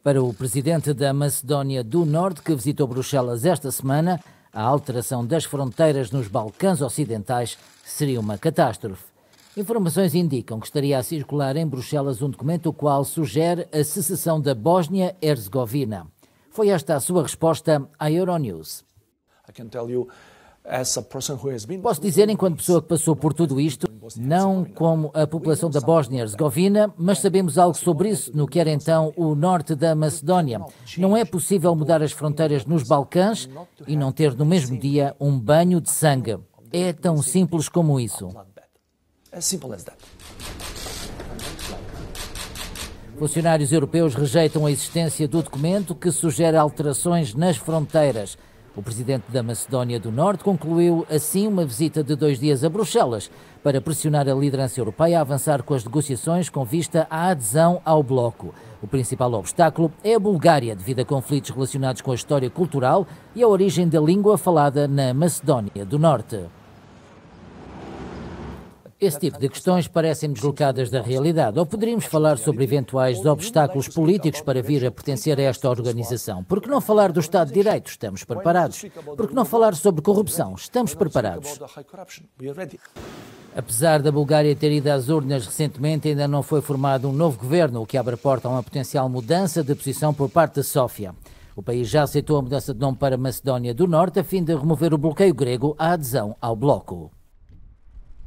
Para o presidente da Macedónia do Norte, que visitou Bruxelas esta semana, a alteração das fronteiras nos Balcãs Ocidentais seria uma catástrofe. Informações indicam que estaria a circular em Bruxelas um documento o qual sugere a secessão da Bósnia-Herzegovina. Foi esta a sua resposta à Euronews. Posso dizer, enquanto pessoa que passou por tudo isto, não como a população da Bósnia-Herzegovina, mas sabemos algo sobre isso no que era então o norte da Macedónia. Não é possível mudar as fronteiras nos Balcãs e não ter no mesmo dia um banho de sangue. É tão simples como isso. Funcionários europeus rejeitam a existência do documento que sugere alterações nas fronteiras. O presidente da Macedónia do Norte concluiu assim uma visita de 2 dias a Bruxelas para pressionar a liderança europeia a avançar com as negociações com vista à adesão ao bloco. O principal obstáculo é a Bulgária, devido a conflitos relacionados com a história cultural e a origem da língua falada na Macedónia do Norte. Esse tipo de questões parecem deslocadas da realidade. Ou poderíamos falar sobre eventuais obstáculos políticos para vir a pertencer a esta organização. Por que não falar do Estado de Direito? Estamos preparados. Por que não falar sobre corrupção? Estamos preparados. Apesar da Bulgária ter ido às urnas recentemente, ainda não foi formado um novo governo, o que abre a porta a uma potencial mudança de posição por parte de Sófia. O país já aceitou a mudança de nome para Macedónia do Norte, a fim de remover o bloqueio grego à adesão ao bloco.